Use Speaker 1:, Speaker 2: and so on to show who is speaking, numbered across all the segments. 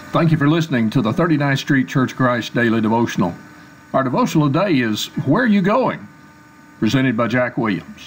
Speaker 1: Thank you for listening to the 39th Street Church of Christ Daily Devotional. Our devotional today is Where Are You Going? Presented by Jack Williams.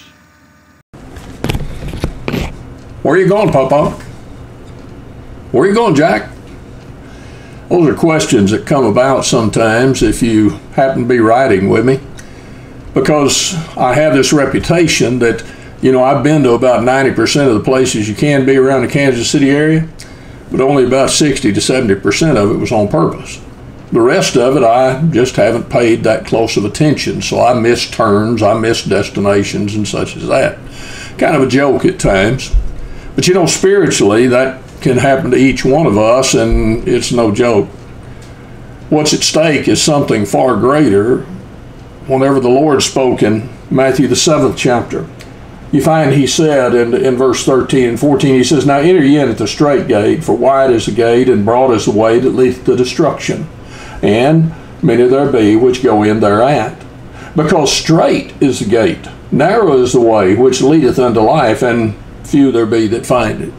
Speaker 2: Where are you going, Papa? Where are you going, Jack? Those are questions that come about sometimes if you happen to be riding with me, because I have this reputation that, I've been to about 90% of the places you can be around the Kansas City area, but only about 60 to 70% of it was on purpose. The rest of it, I just haven't paid that close of attention, so I miss turns, I miss destinations and such as that. Kind of a joke at times. But spiritually, that can happen to each one of us, and it's no joke. What's at stake is something far greater. Whenever the Lord spoke in Matthew the 7th chapter, you find he said in verse 13 and 14, he says, "Now enter ye in at the strait gate, for wide is the gate, and broad is the way that leadeth to destruction, and many there be which go in thereat. Because strait is the gate, narrow is the way which leadeth unto life, and few there be that find it."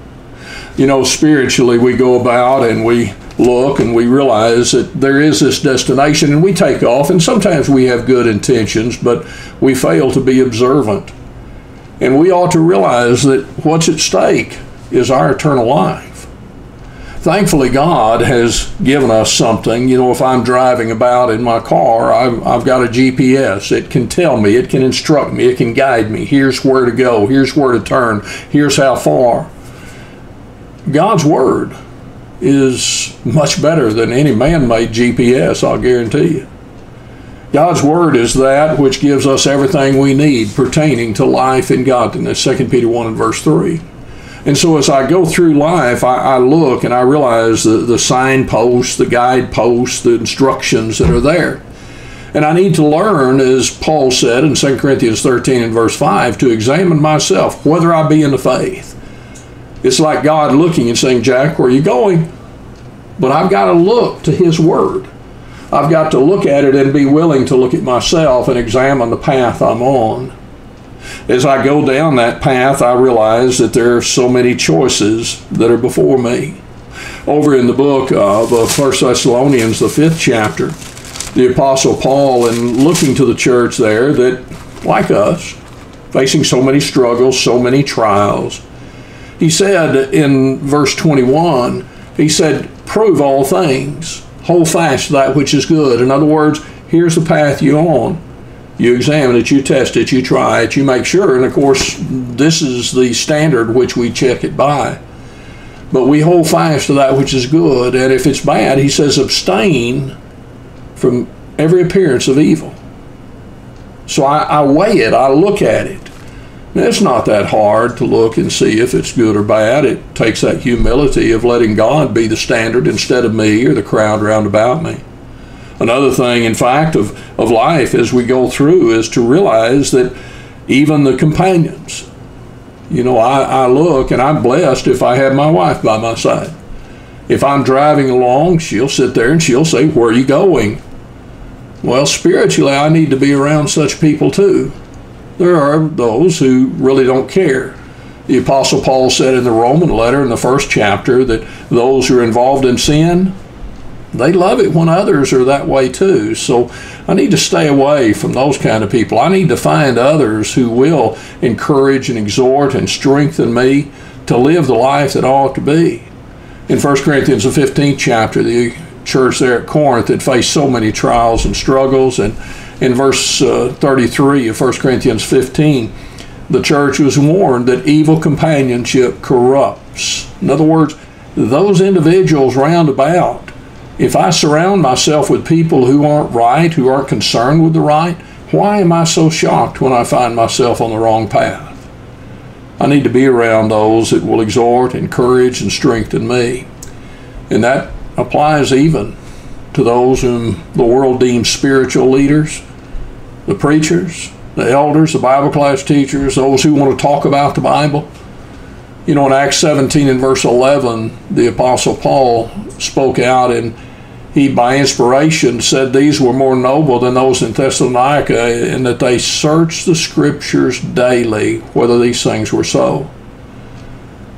Speaker 2: Spiritually we go about and we look and we realize that there is this destination, and we take off, and sometimes we have good intentions, but we fail to be observant. And we ought to realize that what's at stake is our eternal life. Thankfully, God has given us something. If I'm driving about in my car, I've got a GPS. It can tell me, it can instruct me, it can guide me. Here's where to go, here's where to turn, here's how far. God's Word is much better than any man-made GPS, I'll guarantee you. God's Word is that which gives us everything we need pertaining to life and godliness, 2 Peter 1 and verse 3. And so as I go through life, I look and I realize the signposts, the guideposts, the instructions that are there. And I need to learn, as Paul said in 2 Corinthians 13 and verse 5, to examine myself, whether I be in the faith. It's like God looking and saying, "Jack, where are you going?" But I've got to look to His Word. I've got to look at it and be willing to look at myself and examine the path I'm on. As I go down that path, I realize that there are so many choices that are before me. Over in the book of 1 Thessalonians, the 5th chapter, the Apostle Paul, in looking to the church there that, like us, facing so many struggles, so many trials, he said in verse 21, he said, "Prove all things. Hold fast that which is good." In other words, here's the path you're on. You examine it, you test it, you try it, you make sure. And of course, this is the standard which we check it by. But we hold fast to that which is good. And if it's bad, he says, abstain from every appearance of evil. So I weigh it, I look at it. Now, it's not that hard to look and see if it's good or bad. It takes that humility of letting God be the standard instead of me or the crowd round about me. Another thing, in fact, of life as we go through is to realize that even the companions, I look and I'm blessed if I have my wife by my side. If I'm driving along, she'll sit there and she'll say, "Where are you going?" Well, spiritually, I need to be around such people too. There are those who really don't care. The Apostle Paul said in the Roman letter in the 1st chapter that those who are involved in sin, they love it when others are that way too. So I need to stay away from those kind of people. I need to find others who will encourage and exhort and strengthen me to live the life that I ought to be. In 1 Corinthians the 15th chapter, the church there at Corinth had faced so many trials and struggles, and in verse 33 of 1 Corinthians 15, the church was warned that evil companionship corrupts. In other words, those individuals round about, if I surround myself with people who aren't right, who aren't concerned with the right, why am I so shocked when I find myself on the wrong path? I need to be around those that will exhort, encourage, and strengthen me. And that applies even to those whom the world deems spiritual leaders, the preachers, the elders, the Bible class teachers, those who want to talk about the Bible. In Acts 17 and verse 11, the Apostle Paul spoke out, and he, by inspiration, said these were more noble than those in Thessalonica, in that they searched the Scriptures daily, whether these things were so.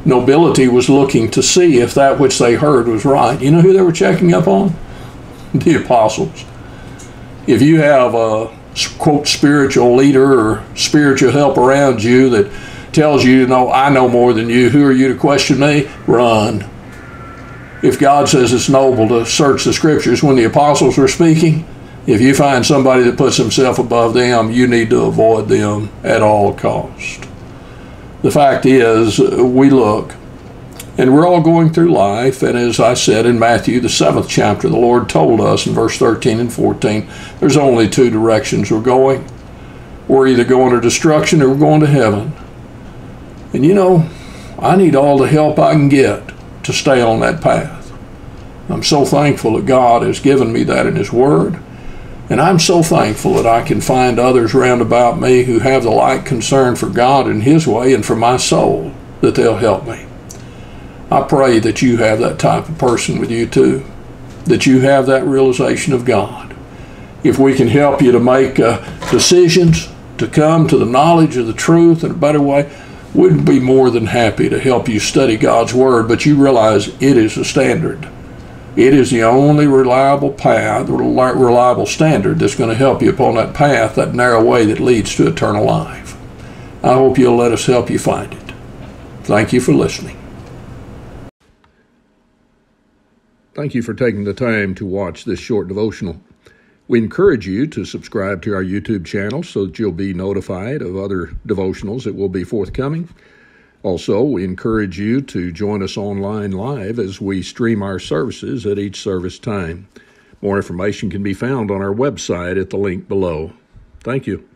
Speaker 2: Nobility was looking to see if that which they heard was right. You know who they were checking up on? The apostles. If you have a, quote, spiritual leader or spiritual help around you that tells you, no, I know more than you, who are you to question me? Run. If God says it's noble to search the scriptures when the apostles were speaking, if you find somebody that puts himself above them, you need to avoid them at all cost. The fact is, we look, and we're all going through life, and as I said in Matthew, the 7th chapter, the Lord told us in verse 13 and 14, there's only two directions we're going. We're either going to destruction or we're going to heaven. And you know, I need all the help I can get to stay on that path. I'm so thankful that God has given me that in His Word. And I'm so thankful that I can find others round about me who have the like concern for God and His way and for my soul, that they'll help me. I pray that you have that type of person with you too, that you have that realization of God. If we can help you to make decisions, to come to the knowledge of the truth in a better way, we'd be more than happy to help you study God's Word, but you realize it is a standard. It is the only reliable path, reliable standard that's going to help you upon that path, that narrow way that leads to eternal life. I hope you'll let us help you find it. Thank you for listening.
Speaker 1: Thank you for taking the time to watch this short devotional. We encourage you to subscribe to our YouTube channel so that you'll be notified of other devotionals that will be forthcoming. Also, we encourage you to join us online live as we stream our services at each service time. More information can be found on our website at the link below. Thank you.